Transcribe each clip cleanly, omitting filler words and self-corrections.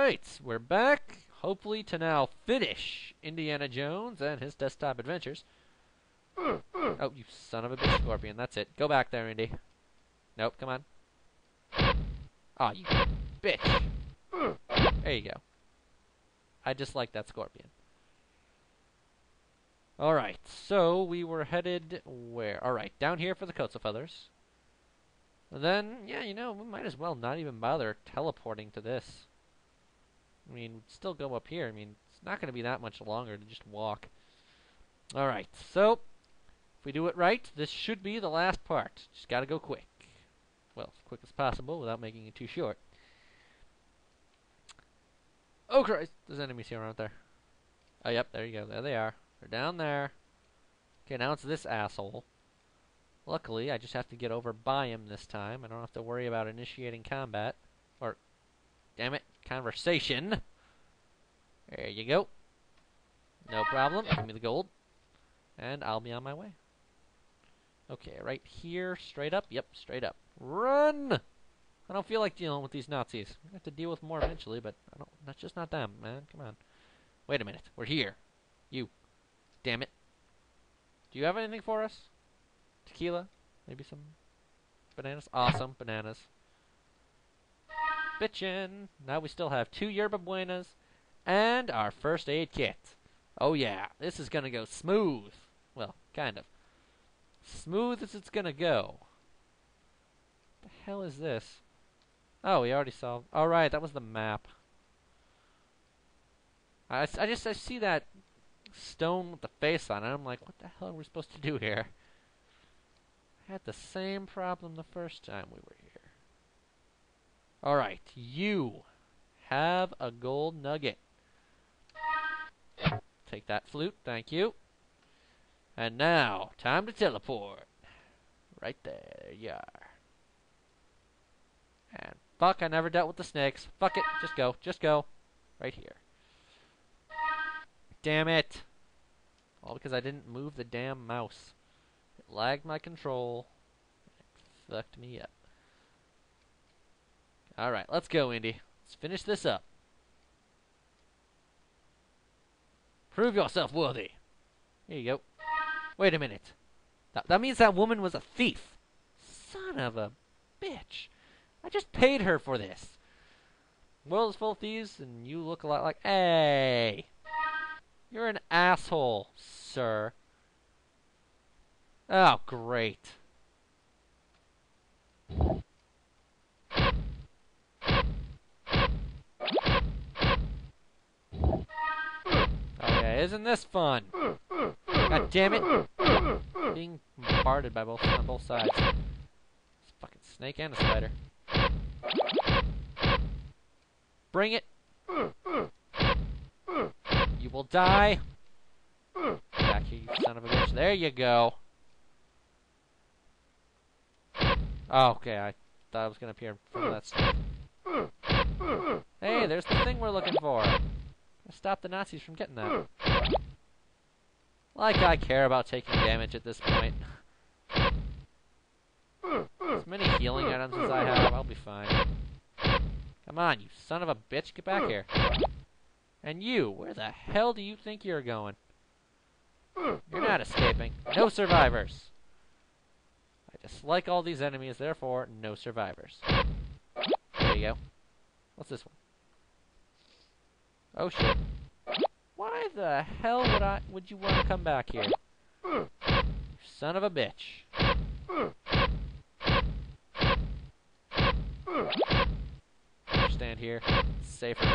Alright, we're back, hopefully to now finish Indiana Jones and his desktop adventures. Oh, you son of a bitch, Scorpion, that's it. Go back there, Indy. Nope, come on. Aw, you bitch. There you go. I just like that Scorpion. Alright, so we were headed where? Alright, down here for the coats of feathers. And then, yeah, you know, we might as well not even bother teleporting to this. I mean, still go up here. I mean, it's not going to be that much longer to just walk. Alright, so, if we do it right, this should be the last part. Just got to go quick. Well, as quick as possible without making it too short. Oh, Christ! There's enemies here, aren't there? Oh, yep, there you go. There they are. They're down there. Okay, now it's this asshole. Luckily, I just have to get over by him this time. I don't have to worry about initiating combat. Or, damn it, conversation. There you go. No problem. Give me the gold. And I'll be on my way. Okay, right here, straight up. Yep, straight up. Run! I don't feel like dealing with these Nazis. I have to deal with more eventually, but I don't. That's just not them, man. Come on. Wait a minute. We're here. You. Damn it. Do you have anything for us? Tequila? Maybe some bananas? Awesome, bananas. Bitchin'. Now we still have 2 yerba buenas and our first aid kit. Oh yeah, this is gonna go smooth. Well, kind of. Smooth as it's gonna go. What the hell is this? Oh, we already saw. Alright, that was the map. I see that stone with the face on it. I'm like, what the hell are we supposed to do here? I had the same problem the first time we were here. Alright, you have a gold nugget. Take that flute, thank you. And now, time to teleport. Right there you are. And fuck, I never dealt with the snakes. Fuck it, just go. Right here. Damn it. All because I didn't move the damn mouse. It lagged my control. It fucked me up. Alright, let's go, Indy. Let's finish this up. Prove yourself worthy. Here you go. Wait a minute. That means that woman was a thief. Son of a bitch. I just paid her for this. The world is full of thieves, and you look a lot like... Hey! You're an asshole, sir. Oh, great. Oh, yeah, isn't this fun? God damn it. Being bombarded by on both sides. It's a fucking snake and a spider. Bring it. You will die. Back here, you son of a bitch. There you go. Oh, okay, I thought I was going to appear in front of that snake. Hey, there's the thing we're looking for. Stop the Nazis from getting that. Like I care about taking damage at this point. As many healing items as I have, I'll be fine. Come on, you son of a bitch, get back here. And you, where the hell do you think you're going? You're not escaping. No survivors. I dislike all these enemies, therefore, no survivors. There you go. What's this one? Oh shit. Why the hell would you want to come back here? You son of a bitch. Stand here. It's safer.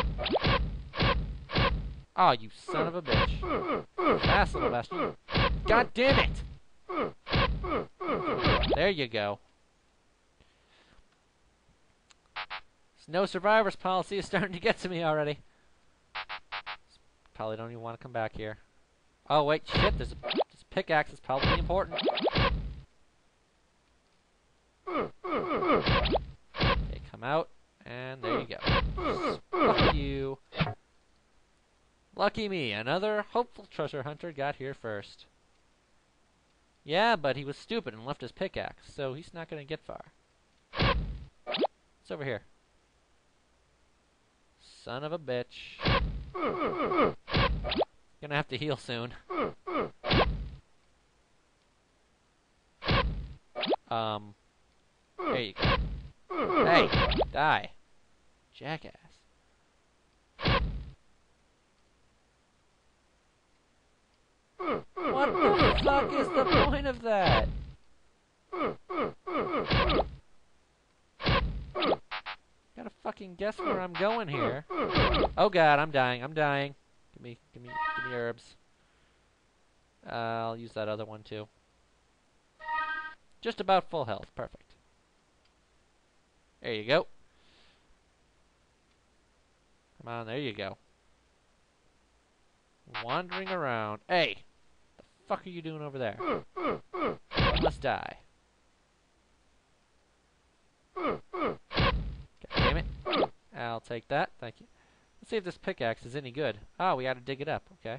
Oh, you son of a bitch. Fast little bastard. God damn it! There you go. This no survivors policy is starting to get to me already. Probably don't even want to come back here. Oh, wait, shit, this pickaxe is probably important. Okay, come out, and there you go. Fuck you. Lucky me, another hopeful treasure hunter got here first. Yeah, but he was stupid and left his pickaxe, so he's not going to get far. It's over here. son of a bitch. Gonna have to heal soon. There you go. Hey, die. Jackass. What the fuck is the point of that? Gotta fucking guess where I'm going here. Oh god, I'm dying. I'm dying. Give me herbs. I'll use that other one too. Just about full health. Perfect. There you go. Come on, there you go. Wandering around. Hey! The fuck are you doing over there? You must die. God damn it. I'll take that. Thank you. Let's see if this pickaxe is any good. Oh, we gotta dig it up. Okay.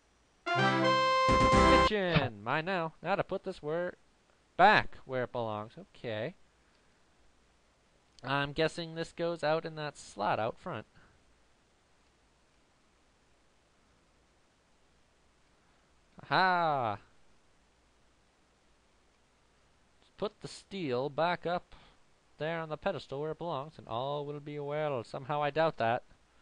Kitchen! Mine now. Now to put this back where it belongs. Okay. I'm guessing this goes out in that slot out front. Aha! Just put the steel back up there on the pedestal where it belongs, and all will be well. Somehow I doubt that.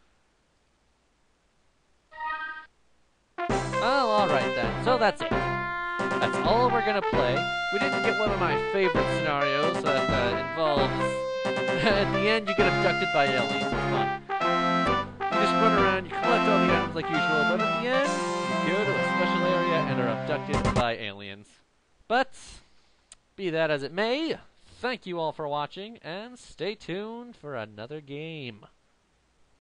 Well, alright then. So that's it. That's all we're gonna play. We didn't get one of my favorite scenarios that involves... at the end, you get abducted by aliens. It's fun. You just run around, you collect all the items like usual, but at the end, you go to a special area and are abducted by aliens. But, be that as it may, thank you all for watching, and stay tuned for another game.